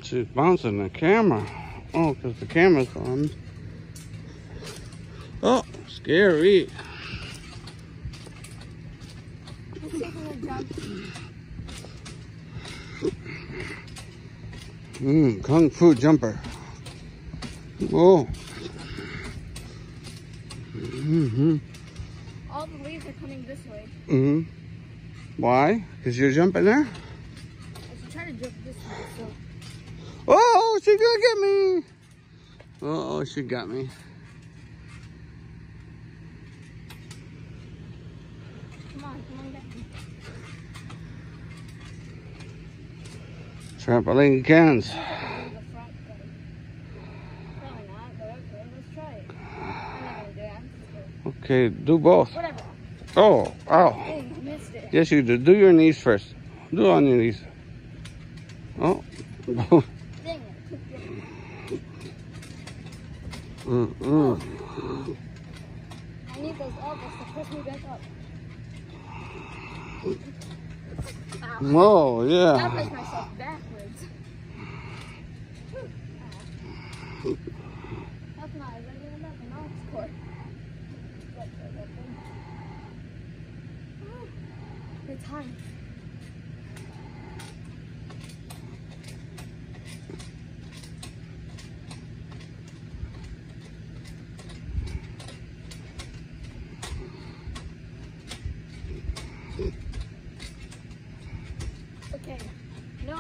she's bouncing the camera. Oh, because the camera's on. Oh, scary. Kung Fu jumper. Oh. All the leaves are coming this way. Why? Because you're jumping there? I should try to jump this way, so. Oh, she gonna get me. Oh, she got me. Come on, get me. Trampoline cans. Okay, do both. Whatever. Oh, ow. Dang, I missed it. Yes, you do. Do your knees first. Do it on your knees. Oh. Dang it. I need those elbows to push me back up. Ow. Oh, yeah. I pushed myself backwards. That's not even enough. Now it's court. It's hard. Okay, no.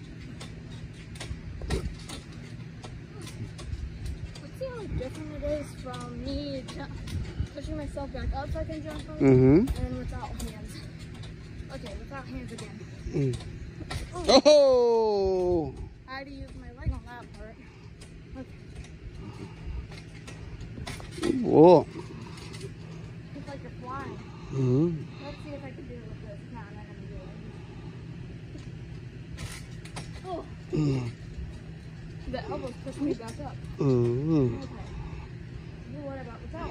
Let's see how different it is from me pushing myself back up so I can jump on and then without hands. Okay, without hands again. Oh! I had to use my leg on that part. Okay. Whoa. It's like you're flying. Let's see if I can do it with this. No, I'm not going to do it. Oh. The elbows push me back up. Okay. What about without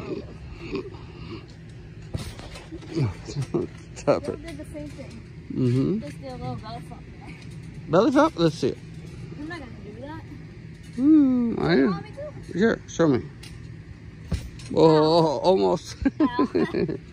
elbows? Stop it. Did the same thing. Just did a little belly flop there. Belly flop? Let's see it. I'm not going to do that. I You want me to? Sure, show me. Oh, almost. Ow.